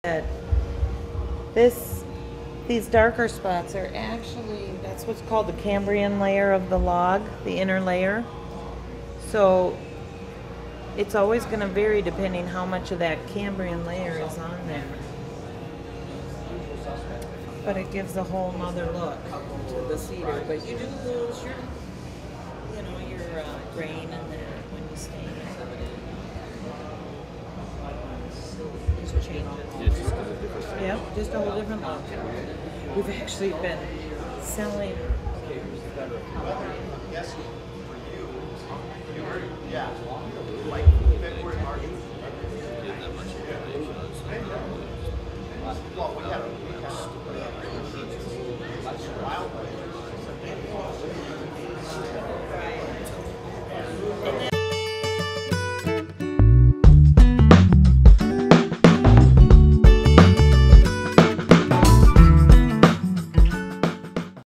These darker spots are actually, that's what's called the Cambrian layer of the log, the inner layer. So it's always going to vary depending how much of that Cambrian layer is on there. But it gives a whole nother look to the cedar. But you do lose your, your grain in there when you stain it. Just change it. Yep, just a whole different look. We've actually been selling. Yeah. Like February, March. Well, we have